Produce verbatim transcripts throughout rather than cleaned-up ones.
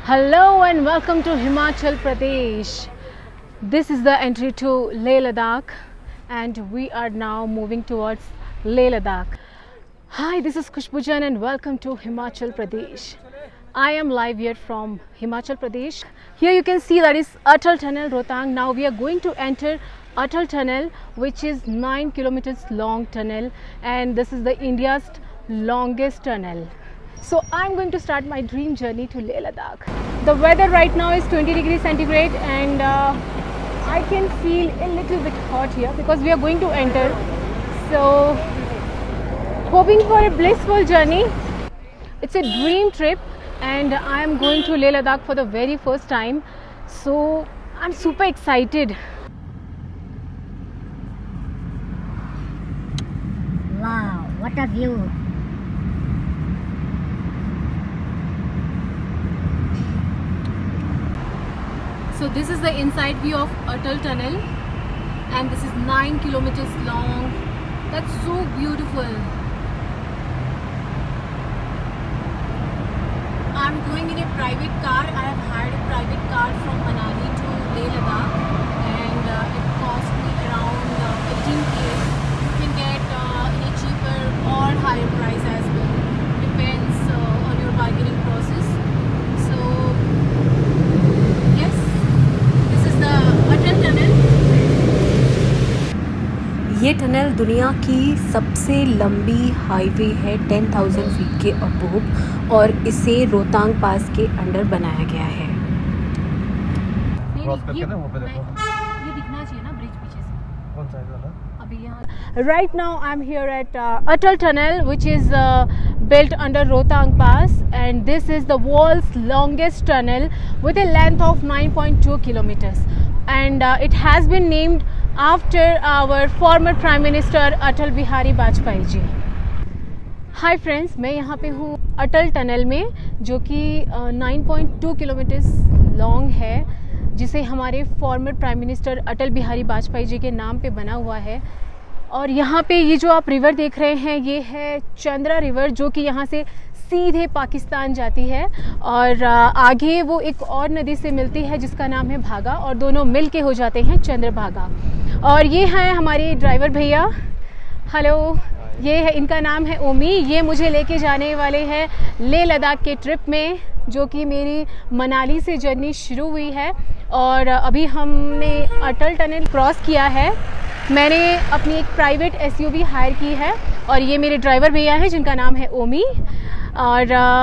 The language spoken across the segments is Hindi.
Hello and welcome to Himachal Pradesh. This is the entry to Leh Ladakh and we are now moving towards Leh Ladakh. Hi, this is Khushbu Jain and welcome to Himachal Pradesh. I am live here from Himachal Pradesh. Here you can see that is Atal Tunnel Rohtang. Now we are going to enter Atal Tunnel, which is nine kilometers long tunnel, and this is the India's longest tunnel. So I'm going to start my dream journey to Leh Ladakh. The weather right now is twenty degrees centigrade and uh, I can feel a little bit hot here because we are going to enter. So hoping for a blissful journey. It's a dream trip and I am going to Leh Ladakh for the very first time. So I'm super excited. Wow, what a view! So this is the inside view of Atal Tunnel and this is nine kilometers long. That's so beautiful. I'm going in a private car. I have hired a private car from Manali to Leh Ladakh and uh, it cost me around uh, eighteen K. You can get uh, in a cheaper or higher price as well. Depends uh, on your bargaining process. So yes, this is the Atal Tunnel. ये टनल दुनिया की सबसे लंबी हाईवे है टेन थाउज़ेंड फीट के अबोव और इसे रोहतांग पास के अंडर बनाया गया है। क्रॉस करके ना वहाँ पे देखो, ये दिखना चाहिए ना ब्रिज पीछे से। कौन सा है वाला? अभी यहाँ। Right now I'm here at uh, Atal Tunnel, which is uh, built under Rohtang Pass, and this is the world's longest tunnel with a length of nine point two kilometers, and uh, it has been named after our former Prime Minister Atal Bihari Vajpayee ji. Hi friends, मैं यहाँ पे हूँ अटल टनल में, जो कि nine point two kilometres long है, जिसे हमारे former prime minister Atal Bihari Vajpayee ji के नाम पे बना हुआ है। और यहाँ पे ये जो आप रिवर देख रहे हैं, ये है चंद्रा रिवर, जो कि यहाँ से सीधे पाकिस्तान जाती है और आगे वो एक और नदी से मिलती है जिसका नाम है भागा, और दोनों मिल के हो जाते हैं चंद्रभागा। और ये हैं हमारे ड्राइवर भैया। हेलो, ये है, इनका नाम है ओमी। ये मुझे लेके जाने वाले हैं लेह लद्दाख के ट्रिप में, जो कि मेरी मनाली से जर्नी शुरू हुई है और अभी हमने अटल टनल क्रॉस किया है। मैंने अपनी एक प्राइवेट एसयूवी हायर की है और ये मेरे ड्राइवर भैया हैं जिनका नाम है ओमी। और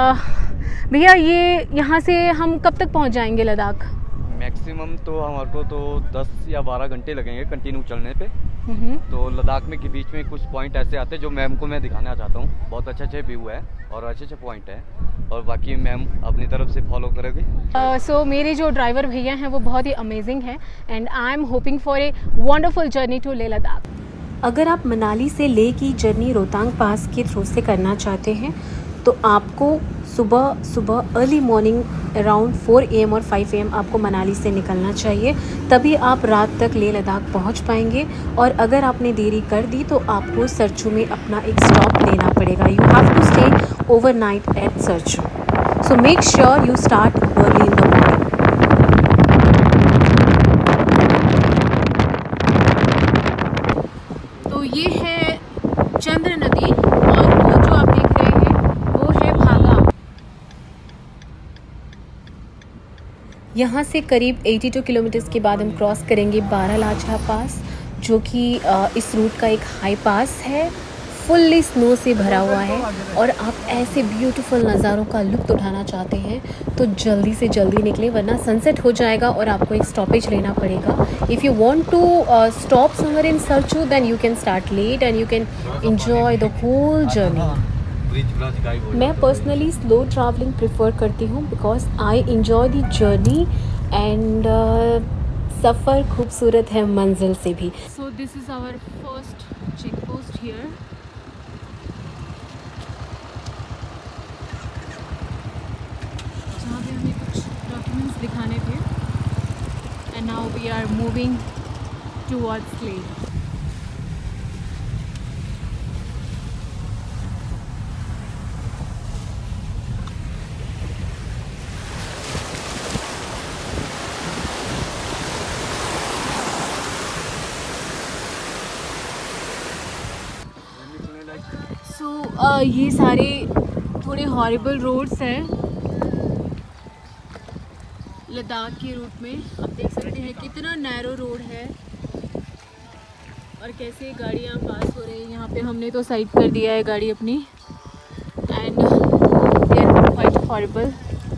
भैया, ये यहाँ से हम कब तक पहुँच जाएंगे लद्दाख? मैक्सिमम तो हमारे को तो दस या बारह घंटे लगेंगे कंटिन्यू चलने पे। तो लद्दाख में के बीच में कुछ पॉइंट ऐसे आते हैं जो मैम को मैं दिखाना चाहता हूँ। बहुत अच्छे अच्छे व्यू है और अच्छे अच्छे पॉइंट है और बाकी मैम अपनी तरफ से फॉलो करेगी। सो uh, so, मेरे जो ड्राइवर भैया हैं वो बहुत ही अमेजिंग हैं and I am hoping for a wonderful journey to Leh Ladakh. अगर आप मनाली से लेह की जर्नी रोहतांग पास के थ्रू से करना चाहते हैं तो आपको सुबह सुबह early morning around four A M और फाइव ए एम आपको मनाली से निकलना चाहिए, तभी आप रात तक लेह लद्दाख पहुंच पाएंगे। और अगर आपने देरी कर दी तो आपको सरचू में अपना एक स्टॉप लेना पड़ेगा। You have to stay over night at Sarchu, so make sure you start early in the morning. तो ये है चंद्र नदी और वो जो आप देख रहे हैं वो है भागा। यहाँ से करीब बयासी किलोमीटर्स के बाद हम क्रॉस करेंगे बारालाचा पास, जो कि इस रूट का एक हाई पास है, फुल्ली स्नो से भरा हुआ है। और आप ऐसे ब्यूटीफुल नज़ारों का लुत्फ़ उठाना चाहते हैं तो जल्दी से जल्दी निकलें, वरना सनसेट हो जाएगा और आपको एक स्टॉपेज लेना पड़ेगा। If you want to stop somewhere in Sarchu then you can start late and you can enjoy the whole journey. मैं पर्सनली स्लो ट्रैवलिंग प्रेफर करती हूँ because I enjoy the journey and सफ़र खूबसूरत है मंजिल से भी। So this is our first check post here. जहाँ पे हमें कुछ डॉक्यूमेंट्स दिखाने थे and now we are moving towards Leh. So so, uh, ये सारे थोड़े हॉरिबल रोड्स हैं लद्दाख के रूट में। आप देख सकते हैं कितना नैरो रोड है और कैसे गाड़ियाँ पास हो रही हैं। यहाँ पे हमने तो साइड कर दिया है गाड़ी अपनी and they are quite horrible.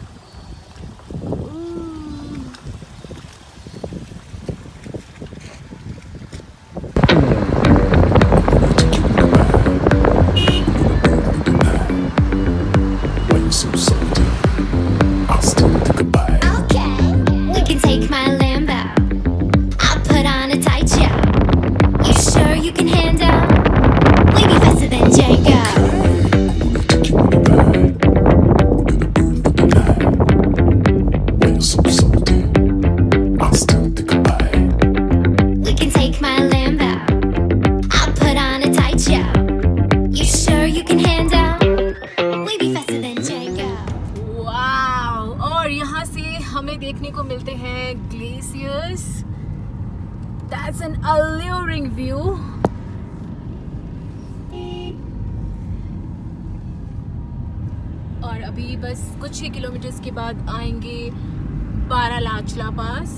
हमें देखने को मिलते हैं glaciers. That's an alluring view. और अभी बस कुछ ही किलोमीटर्स के बाद आएंगे बारालाचला पास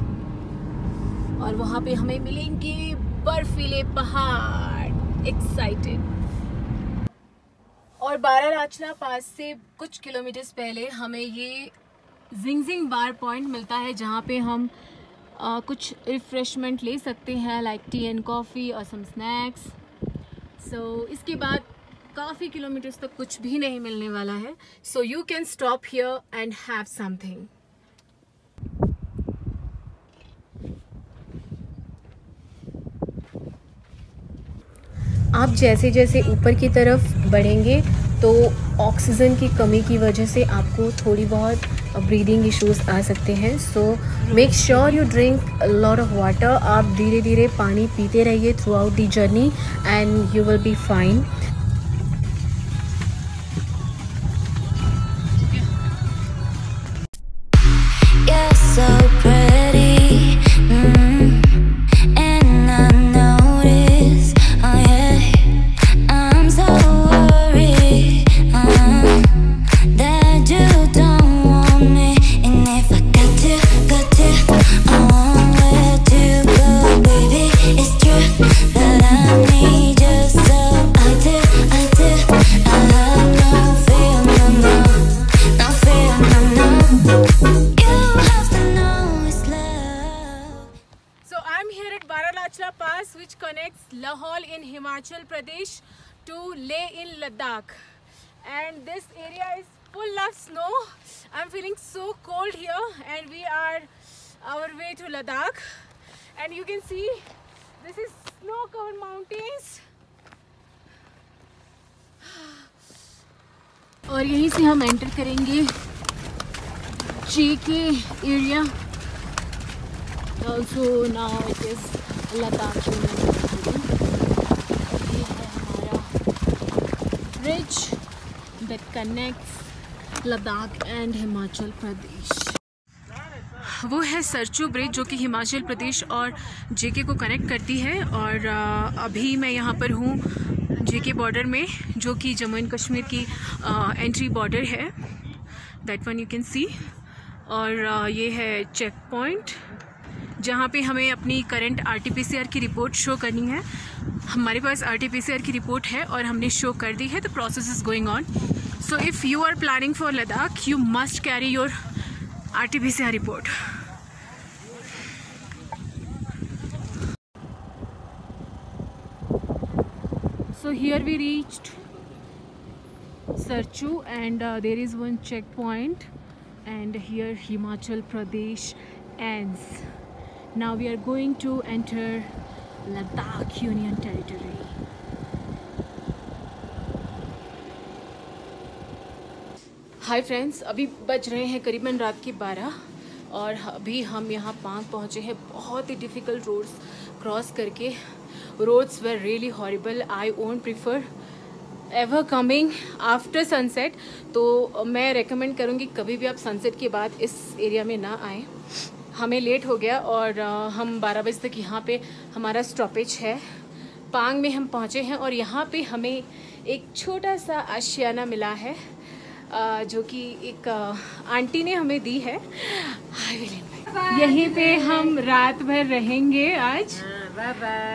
और वहाँ पे हमें मिलेंगे बर्फीले पहाड़। एक्साइटेड। और बारालाचला पास से कुछ किलोमीटर्स पहले हमें ये जिंगजिंग बार पॉइंट मिलता है जहाँ पे हम आ, कुछ रिफ्रेशमेंट ले सकते हैं लाइक टी एंड कॉफ़ी और सम स्नैक्स। सो इसके बाद काफ़ी किलोमीटर्स तक कुछ भी नहीं मिलने वाला है। So you can stop here and have something. आप जैसे जैसे ऊपर की तरफ बढ़ेंगे तो ऑक्सीजन की कमी की वजह से आपको थोड़ी बहुत ब्रीदिंग इश्यूज आ सकते हैं। So make sure you drink lot of water. आप धीरे धीरे पानी पीते रहिए throughout the journey and you will be fine. Pass which connects Lahaul in Himachal Pradesh to Leh in Ladakh, and this area is full of snow. I'm feeling so cold here and we are our way to Ladakh and you can see this is snow covered mountains और यहीं से हम एंटर करेंगे जे के area. Also now it is Ladakh union. ये है हमारा bridge that connects Ladakh and Himachal Pradesh. वो है सरचू ब्रिज जो कि हिमाचल प्रदेश और जेके को कनेक्ट करती है। और अभी मैं यहाँ पर हूँ जेके बॉर्डर में जो कि जम्मू एंड कश्मीर की एंट्री बॉर्डर है। That one you can see. और ये है चेक पॉइंट जहाँ पे हमें अपनी करंट आरटीपीसीआर की रिपोर्ट शो करनी है। हमारे पास आरटीपीसीआर की रिपोर्ट है और हमने शो कर दी है। The process is going on. So if you are planning for Ladakh you must carry your RTPCR report. So here we reached Sarchu and there is one check point and here Himachal Pradesh ends. Now we are going to enter Ladakh Union Territory. Hi friends, अभी बज रहे हैं करीबन रात के बारह और अभी हम यहाँ पांग पहुँचे हैं बहुत ही डिफ़िकल्ट रोड्स क्रॉस करके। Roads were really horrible. I won't prefer ever coming after sunset. तो मैं रेकमेंड करूँगी कभी भी आप सनसेट के बाद इस एरिया में ना आएँ। हमें लेट हो गया और हम बारह बजे तक यहाँ पे हमारा स्टॉपेज है। पांग में हम पहुंचे हैं और यहाँ पे हमें एक छोटा सा आशियाना मिला है आ, जो कि एक आ, आंटी ने हमें दी है। यहीं पे हम रात भर रहेंगे आज। Bye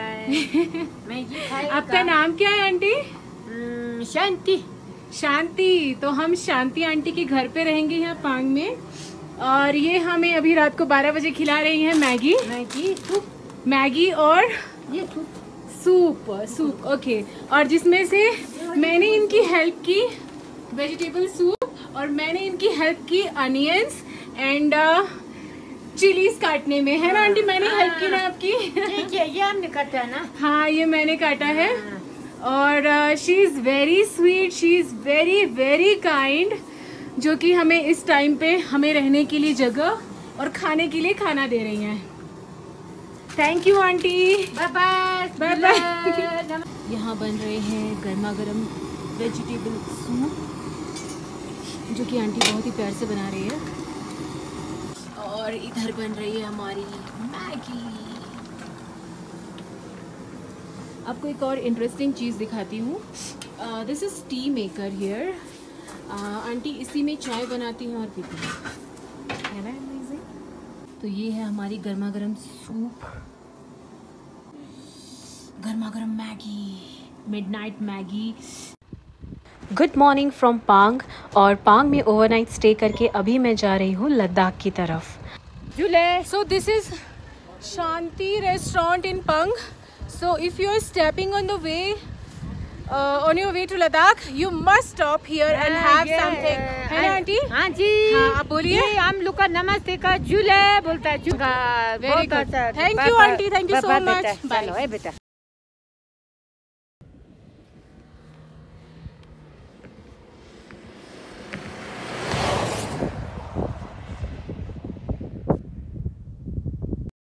bye. आपका नाम क्या है आंटी? शांति। शांति। तो हम शांति आंटी के घर पे रहेंगे यहाँ पांग में, और ये हमें अभी रात को बारह बजे खिला रही है मैगी। Maggi soup. मैगी और ये सूप सूप सूप ओके। और जिसमें से मैंने इनकी हेल्प की वेजिटेबल सूप, और मैंने इनकी हेल्प की अनियंस एंड चिलीज काटने में, है ना आंटी? मैंने हेल्प की ना आपकी? ठीक है, ये हमने काटा है ना। हाँ, ये मैंने काटा है। और she is very sweet, she is very very kind, जो कि हमें इस टाइम पे हमें रहने के लिए जगह और खाने के लिए खाना दे रही हैं। Thank you aunty. Bye bye bye bye. यहाँ बन रहे हैं गर्मा गर्म वेजिटेबल सूप, जो कि आंटी बहुत ही प्यार से बना रही है। और इधर बन रही है हमारी मैगी। आपको एक और इंटरेस्टिंग चीज़ दिखाती हूँ। This is tea maker here. Aunty इसी में चाय बनाती हैं और पीती हैं, है ना अमेजिंग? तो ये है हमारी गर्मा गर्म सूप, गर्मा गर्म Maggi, midnight Maggi. Good morning from Pang. और पांग में ओवरनाइट स्टे करके अभी मैं जा रही हूँ लद्दाख की तरफ। So this is Shanti restaurant in Pang. So if you are stepping on the way, uh, on your way to Ladakh, you must stop here and have yeah, something. है ना आंटी? हाँ जी। हाँ, आप बोलिए। ये हम लोग का नमस्ते का झूले बोलता है। Very good. Thank you aunty, thank you so much. Bye. बेटा।